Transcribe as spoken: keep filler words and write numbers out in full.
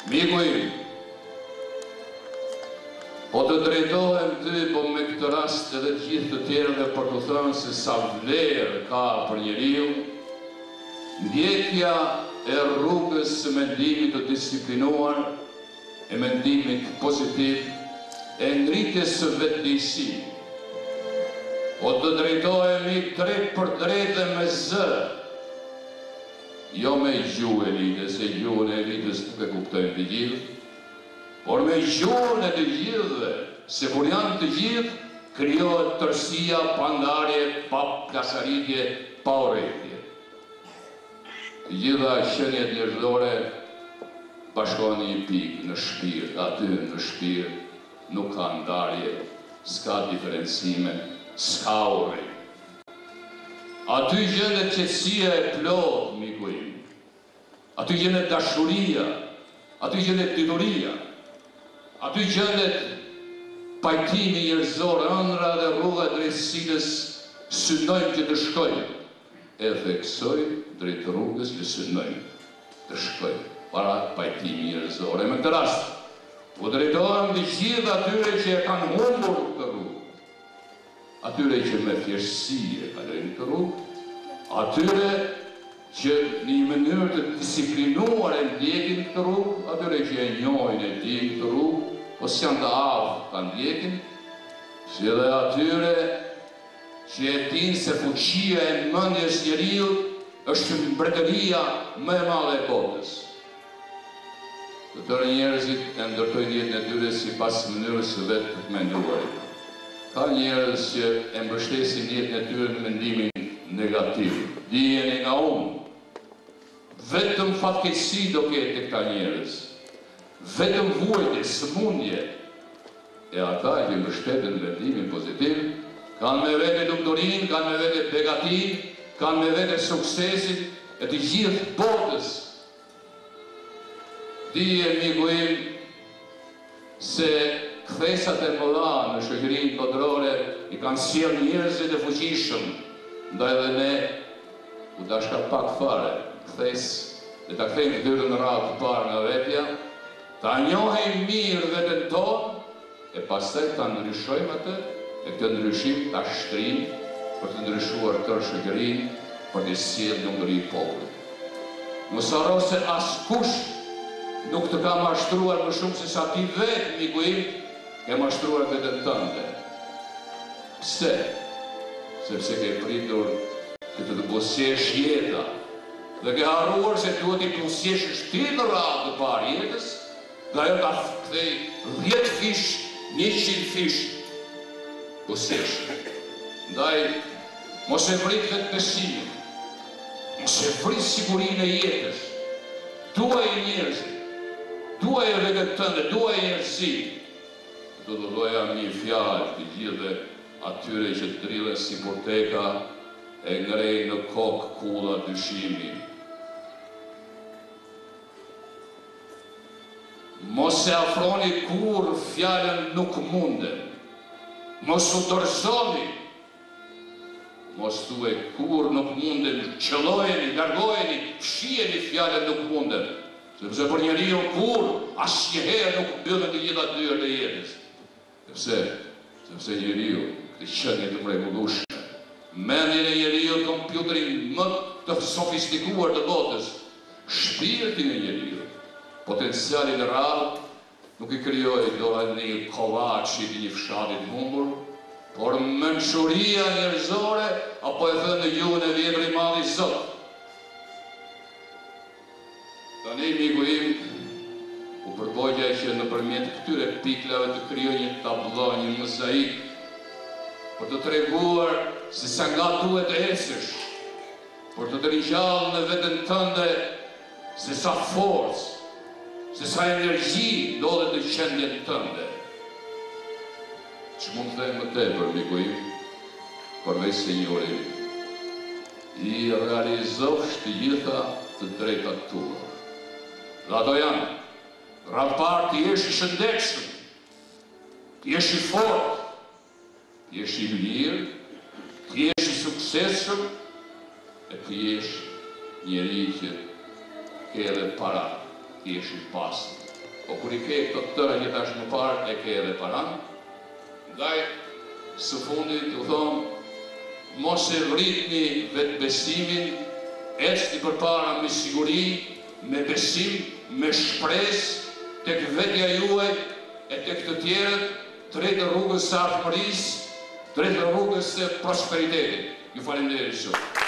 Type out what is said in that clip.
Miku im, po të drejtohem ty, po me këtë rast edhe gjithë të tjerëve për të thënë se sa vlerë ka për njeriu, ndjekja e rrugës së mendimit të disiplinuar, e mendimit pozitiv, e ngritjes së vetëdijësisë. Po të drejtohemi drejt për drejt dhe me zë, jo me gjuhë e lidhës, se gjuhën e lidhës nuk e kuptojnë të gjithë, por me gjuhën e të gjithëve, se kur janë të gjithë, krijohet tërësia, pandarje, pa plasaritje, pa urrëtie. Të gjitha qenjet njerëzore bashkohen në një pikë, në shpirt, aty në shpirt nuk ka ndarje, s'ka diferencime, s'ka urrëtie. Aty gjendet qetësia e plotë, miku im. Aty gjendet dashuria, aty gjendet dituria, aty gjendet pajtimi njerëzor, ëndra dhe rruga e drejtësisë synojmë që të shkojmë, e theksojmë drejt rrugës që synojmë të shkojmë, para pajtimi njerëzor. E me këtë rast, u drejtohem të gjithë atyre që e kanë humbur këtë rrugë, atyre që me thjeshtësi e kalojnë këtë rrugë, atyre që një mënyrë të disiplinuar e ndjekin këtë rrugë, atyre që e njohin e dinë këtë rrugë, ose janë të aftë ta ndjekin, si edhe atyre që e dinë se fuqia e mendjes njeriut është mbretëria më e madhe e botës. Të tërë njerëzit e ndërtojnë jetën e tyre sipas mënyrës së vet të menduarit. Ka njerëz që e mbështesin jetën e tyre në mendimin negativ. Dijeni nga unë, vetëm fatkeqësi do ketë të këta njerëz, vetëm vujtje, sëmundje, e ata që mbështeten në mendimin pozitiv, kanë me vete doktorin, kanë me vete begatin, kanë me vete suksesit e të gjithë botës. Dije, miku im, se kthesat e mëdha në shoqërinë botërore i kanë sjellë njerëzit e fuqishëm, ndaj dhe ne u dashka pak fare, kthes dhe ta kthejmë dyrën në radhë të parë nga vetja, ta njohim mirë veten tonë, e pastaj ta ndryshojmë atë, e këtë ndryshim ta shtrijmë për të ndryshuar tërë shoqërinë, për të sjellë lumturi popullit. Mos harro se askush nuk të ka mashtruar më shumë se sa ti vetë, miku im, ke mashtruar veten tënde. Pse? Sepse ke pritur që të të bosjesh jeta, dhe ke harruar se duhet i bosjesh ti në radhë të parë jetës, dhe ajo ta kthej dhjetë fish, njëqind fish bosjesh. Ndaj, mos e vrit vetëbesimin, mos e vrit sigurinë e jetës, duaj njerëzit, duaj e vetën tënde, duaj njerëzit. Do të doja një fjalë të gjithë atyre që të drillen si porteka e ngrej në kokë kulla dyshimi. Mos se afroni kur fjalën nuk munden, mos u dorëzoni, mos thuaj kur nuk munden, qëllojeni, largojeni, fshiheni fjalën nuk munden, sepse për njeriu kur asnjëherë nuk mbyllen të gjitha dyert e jetës. Sepse, sepse njeriu, këtë qenie të mrekullueshme, mendjen e njeriu, kompjuterin më të sofistikuar të botës, shpirtin e njeriu, potencialin e rrallë, nuk i krijoi dola një kollaçi i një fshati të humbur, por mençuria njerëzore, apo e thënë në gjuhën e vjetër i madh i Zot. Tani, miku im, u përbogja që nëpërmjet këtyre piklave të krijoj një tablo, një mozaik, për të treguar se sa nga duhet të ecësh, për të të ringjallë në veten tënde se sa forcë, se sa energji ndodhet në qendjen tënde. Që mund të them më tepër, miku im, përveç se një urim, i realizofsh të gjitha të drejtat tua. Dhe ato janë, radhë parë të jesh i shëndetshëm, të jesh i fortë, të jesh i lirë, të jesh i suksesshëm, e të jesh njeri që ke edhe para, të jesh i pastër. po kur i ke këto të tëra gjithashtu më parë, e ke edhe paran. Ndaj, së fundit, u thonë, mos e vritni vetë besimin, ecni përpara me siguri, me besim, me shpresë, tek vetja juaj e tek të tjerët, drejtë rrugës së ardhmërisë, drejtë rrugës së prosperitetit. Ju falenderoj shumë.